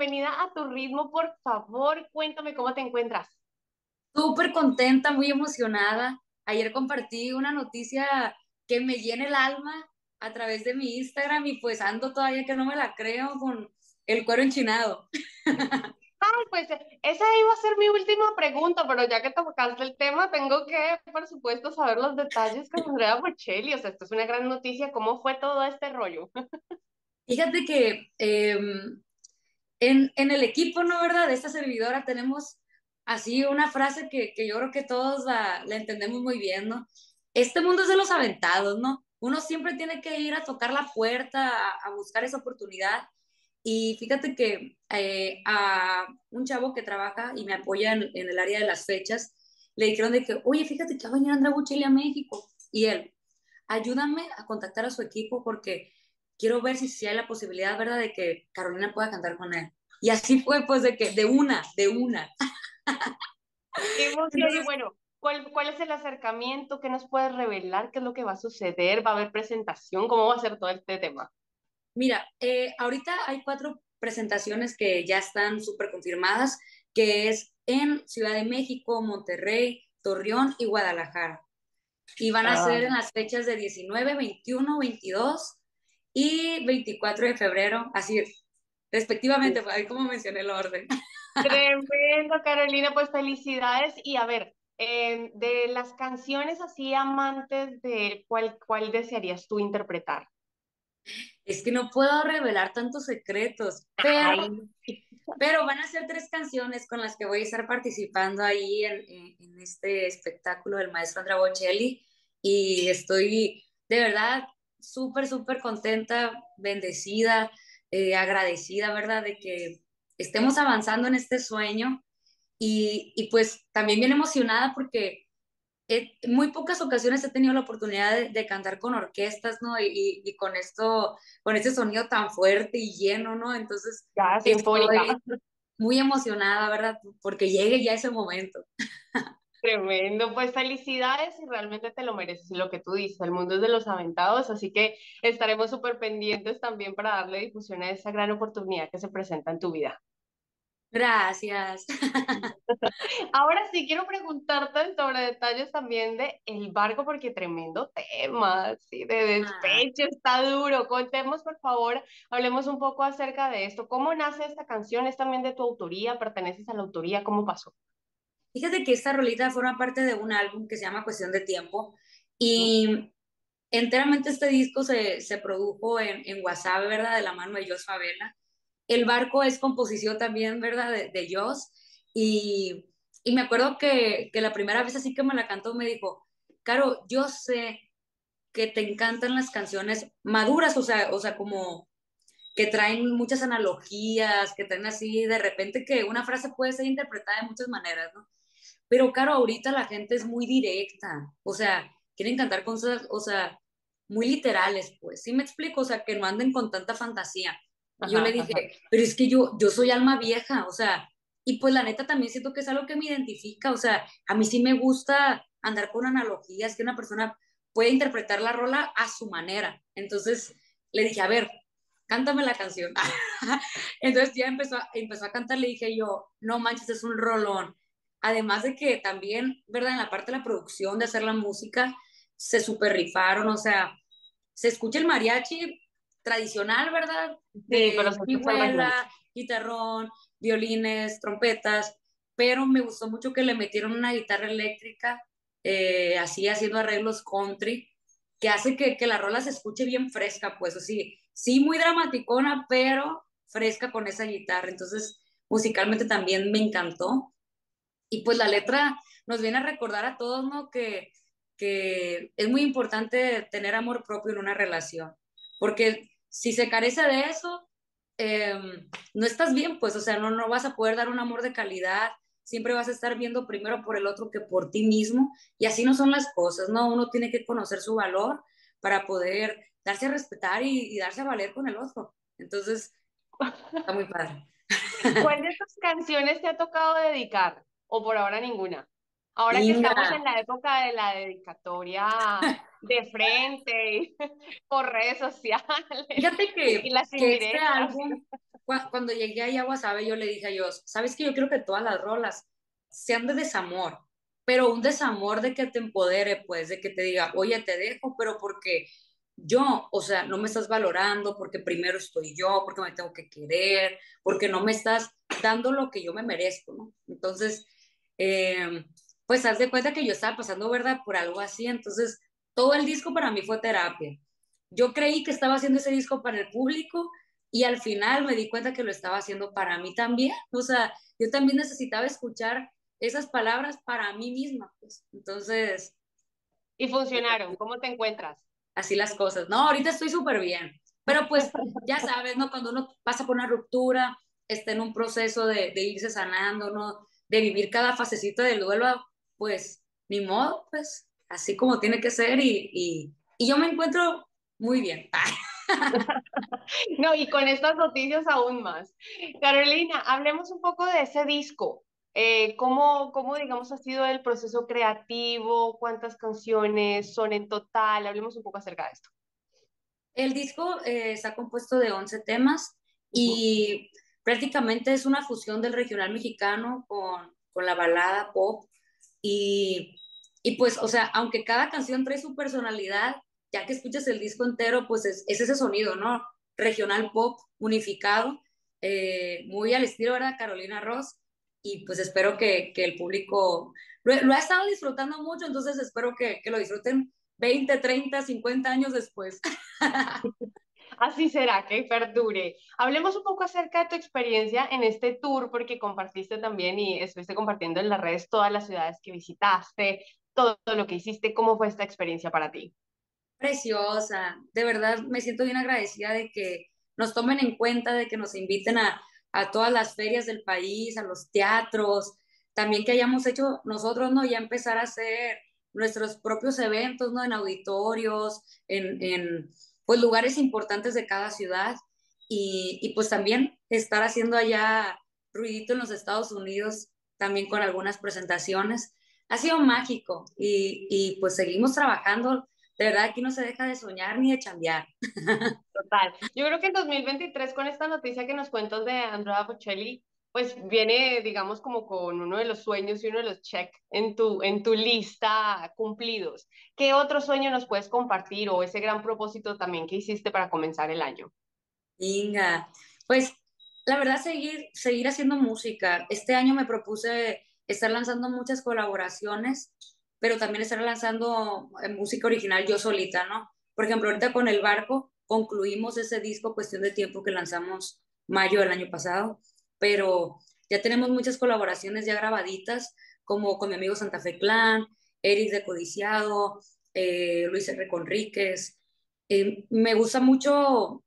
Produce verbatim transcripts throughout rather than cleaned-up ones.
bienvenida a Tu Ritmo, por favor, cuéntame cómo te encuentras. Súper contenta, muy emocionada. Ayer compartí una noticia que me llena el alma a través de mi Instagram y pues ando todavía que no me la creo con el cuero enchinado. Ay, pues eh, esa iba a ser mi última pregunta, pero ya que tocaste el tema, tengo que, por supuesto, saber los detalles con Andrea Bocelli. O sea, esto es una gran noticia. ¿Cómo fue todo este rollo? Fíjate que eh, en, en el equipo, ¿no, verdad? De esta servidora tenemos así una frase que, que yo creo que todos la, la entendemos muy bien, ¿no? Este mundo es de los aventados, ¿no? Uno siempre tiene que ir a tocar la puerta, a, a buscar esa oportunidad. Y fíjate que eh, a un chavo que trabaja y me apoya en, en el área de las fechas, le dijeron de que, oye, fíjate que va a venir Andrea Bocelli a México. Y él, ayúdame a contactar a su equipo porque quiero ver si, si hay la posibilidad, ¿verdad?, de que Carolina pueda cantar con él. Y así fue, pues, de que, de una, de una. Qué emoción. Y Entonces, bueno, ¿cuál, cuál es el acercamiento? ¿Qué nos puedes revelar? ¿Qué es lo que va a suceder? ¿Va a haber presentación? ¿Cómo va a ser todo este tema? mira, eh, ahorita hay cuatro presentaciones que ya están súper confirmadas, que es en Ciudad de México, Monterrey, Torreón y Guadalajara. Y van a Ah, ser en las fechas de diecinueve, veintiuno, veintidós y veinticuatro de febrero, así respectivamente, ahí como mencioné el orden. tremendo, Carolina, pues felicidades. Y a ver, eh, de las canciones así amantes de él, ¿cuál, cuál desearías tú interpretar? Es que no puedo revelar tantos secretos, pero, Ay, pero van a ser tres canciones con las que voy a estar participando ahí en, en, en este espectáculo del maestro Andrea Bocelli y estoy de verdad súper, súper contenta, bendecida, eh, agradecida, ¿verdad? De que estemos avanzando en este sueño y, y pues también bien emocionada porque he- en muy pocas ocasiones he tenido la oportunidad de, de cantar con orquestas, ¿no? Y, y- y con esto, con este sonido tan fuerte y lleno, ¿no? Entonces ya, sinfónica. estoy muy emocionada, ¿verdad? Porque llegue ya ese momento. Tremendo, pues felicidades y realmente te lo mereces. Y lo que tú dices, el mundo es de los aventados, así que estaremos súper pendientes también para darle difusión a esa gran oportunidad que se presenta en tu vida. Gracias. Ahora sí quiero preguntarte sobre detalles también de El Barco, porque tremendo tema, sí, de Ah, despecho, está duro. Contemos, por favor, hablemos un poco acerca de esto. ¿Cómo nace esta canción? ¿Es también de tu autoría? ¿Perteneces a la autoría? ¿Cómo pasó? fíjate que esta rolita forma parte de un álbum que se llama Cuestión de Tiempo y enteramente este disco se, se produjo en, en WhatsApp, ¿verdad? De la mano de Jos Favela. El barco es composición también, ¿verdad? De, de Jos. Y, y me acuerdo que, que la primera vez así que me la cantó me dijo, Caro, yo sé que te encantan las canciones maduras, o sea, o sea, como que traen muchas analogías, que traen así de repente que una frase puede ser interpretada de muchas maneras, ¿no? Pero claro, ahorita la gente es muy directa, o sea, quieren cantar cosas, o sea, muy literales, pues, ¿sí me explico? O sea, que no anden con tanta fantasía. Y yo le Ajá, dije, ajá. pero es que yo, yo soy alma vieja, o sea, y pues la neta también siento que es algo que me identifica, o sea, a mí sí me gusta andar con analogías, que una persona puede interpretar la rola a su manera. Entonces le dije, a ver, cántame la canción. Entonces ya empezó, a- empezó a cantar, le dije yo, no manches, es un rolón. Además de que también, ¿verdad? En la parte de la producción, de hacer la música, se super rifaron, o sea, se escucha el mariachi tradicional, ¿verdad? Sí, pero De se escucha el vihuela, regional. guitarrón, violines, trompetas, pero me gustó mucho que le metieron una guitarra eléctrica, eh, así haciendo arreglos country, que hace que, que la rola se escuche bien fresca, pues así, sí muy dramaticona, pero fresca con esa guitarra. Entonces, musicalmente también me encantó. Y pues la letra nos viene a recordar a todos, ¿no? Que, que es muy importante tener amor propio en una relación, porque si se carece de eso, eh, no estás bien, pues, o sea, no, no vas a poder dar un amor de calidad, siempre vas a estar viendo primero por el otro que por ti mismo, y así no son las cosas, ¿no? Uno tiene que conocer su valor para poder darse a respetar y, y darse a valer con el otro. Entonces, está muy padre. ¿Cuál de tus canciones te ha tocado dedicar? ¿O por ahora ninguna? Ahora que estamos Venga, en la época de la dedicatoria de frente y por redes sociales fíjate y que, las que este indirectas. álbum cuando llegué a Agua Sabe, yo le dije a Dios, ¿sabes qué? Yo quiero que todas las rolas sean de desamor, pero un desamor de que te empodere, pues, de que te diga, oye, te dejo, pero porque yo, o sea, no me estás valorando, porque primero estoy yo, porque me tengo que querer, porque no me estás dando lo que yo me merezco, ¿no? Entonces, eh, pues haz de cuenta que yo estaba pasando, ¿verdad? Por algo así, entonces todo el disco para mí fue terapia. Yo creí que estaba haciendo ese disco para el público y al final me di cuenta que lo estaba haciendo para mí también. O sea, yo también necesitaba escuchar esas palabras para mí misma, pues. Entonces, Y eh, funcionaron. ¿Cómo te encuentras? así las cosas. No, ahorita estoy súper bien, pero pues ya sabes, ¿no? Cuando uno pasa por una ruptura, está en un proceso de, de irse sanando, ¿no? De vivir cada fasecita del duelo, pues ni modo, pues así como tiene que ser y, y, y yo me encuentro muy bien. No, y con estas noticias aún más. Carolina, hablemos un poco de ese disco. Eh, ¿cómo, cómo, digamos, ha sido el proceso creativo? ¿Cuántas canciones son en total? Hablemos un poco acerca de esto. El disco eh, está compuesto de once temas Ujú. y prácticamente es una fusión del regional mexicano con, con la balada pop. Y, y pues, o sea, aunque cada canción trae su personalidad, ya que escuchas el disco entero, pues es, es ese sonido, ¿no? Regional pop unificado, eh, muy al estilo, ¿verdad? Carolina Ross. Y pues espero que, que el público lo, lo, ha estado disfrutando mucho, entonces espero que, que lo disfruten veinte treinta cincuenta años después. Así será, que perdure. Hablemos un poco acerca de tu experiencia en este tour, porque compartiste también y estuviste compartiendo en las redes todas las ciudades que visitaste, todo lo que hiciste. ¿Cómo fue esta experiencia para ti? Preciosa, de verdad me siento bien agradecida de que nos tomen en cuenta, de que nos inviten a, a todas las ferias del país, a los teatros, también que hayamos hecho nosotros, ¿no? Ya empezar a hacer nuestros propios eventos, ¿no? En auditorios, en, en pues lugares importantes de cada ciudad y, y pues también estar haciendo allá ruidito en los Estados Unidos, también con algunas presentaciones. Ha sido mágico y, y pues seguimos trabajando. De verdad, aquí no se deja de soñar ni de chambear. Total. Yo creo que en dos mil veintitrés con esta noticia que nos cuentas de Andrea Bocelli, pues viene, digamos, como con uno de los sueños y uno de los check en tu, en tu lista cumplidos. ¿Qué otro sueño nos puedes compartir o ese gran propósito también que hiciste para comenzar el año? Venga, pues la verdad, seguir, seguir haciendo música. Este año me propuse estar lanzando muchas colaboraciones, pero también estar lanzando eh, música original yo solita, ¿no? Por ejemplo, ahorita con El Barco concluimos ese disco, Cuestión de Tiempo, que lanzamos mayo del año pasado, pero ya tenemos muchas colaboraciones ya grabaditas, como con mi amigo Santa Fe Clan, Eric de Codiciado, eh, Luis R. Conríquez. Eh, me gusta mucho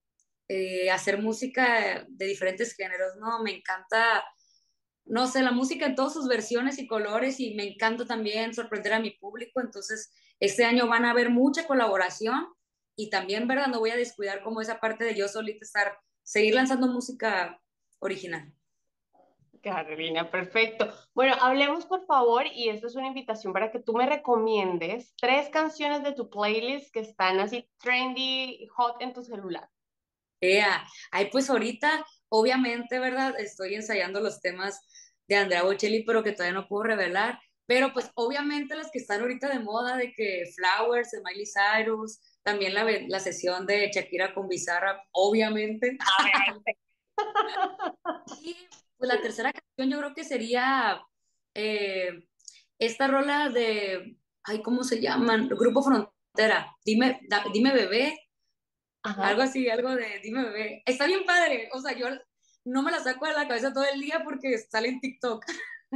eh, hacer música de diferentes géneros, ¿no? Me encanta, no sé, la música en todas sus versiones y colores y me encanta también sorprender a mi público, entonces este año van a haber mucha colaboración y también, ¿verdad? No voy a descuidar como esa parte de yo solita estar, seguir lanzando música original. Carolina, perfecto. Bueno, hablemos por favor, y esto es una invitación para que tú me recomiendes tres canciones de tu playlist que están así trendy, hot en tu celular. Yeah. Ay, pues ahorita, obviamente, ¿verdad? Estoy ensayando los temas de Andrea Bocelli, pero que todavía no puedo revelar. Pero pues obviamente las que están ahorita de moda, de que Flowers, de Miley Cyrus, también la, ve- la sesión de Shakira con Bizarrap, obviamente. Obviamente. Y pues la tercera canción yo creo que sería eh, esta rola de, ay, ¿cómo se llaman? Grupo Frontera, Dime, da- Dime Bebé. Algo Ajá. así, algo de dime bebé. Está bien padre. O sea, yo no me la saco de la cabeza todo el día porque sale en TikTok.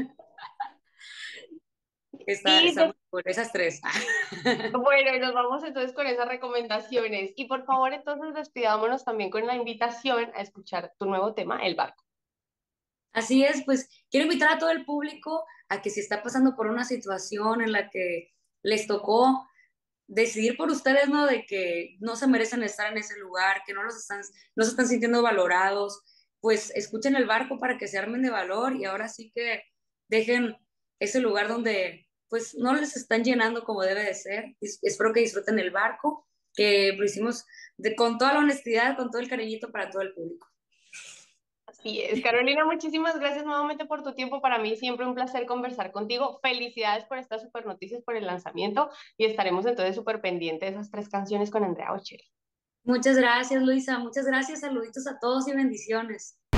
Está, Y está de- muy cool. Esas tres. bueno, y nos vamos entonces con esas recomendaciones. Y por favor, entonces despidámonos también con la invitación a escuchar tu nuevo tema, El Barco. Así es, pues quiero invitar a todo el público a que si está pasando por una situación en la que les tocó decidir por ustedes, ¿no? De que no se merecen estar en ese lugar, que no los están, no se están sintiendo valorados, pues escuchen el barco para que se armen de valor y ahora sí que dejen ese lugar donde pues no les están llenando como debe de ser. Es- espero que disfruten el barco, que lo hicimos de, con toda la honestidad, con todo el cariñito para todo el público. Así es, Carolina, muchísimas gracias nuevamente por tu tiempo. Para mí siempre un placer conversar contigo. Felicidades por estas super noticias, por el lanzamiento y estaremos entonces súper pendientes de esas tres canciones con Andrea Bocelli. Muchas gracias, Luisa. Muchas gracias. Saluditos a todos y bendiciones.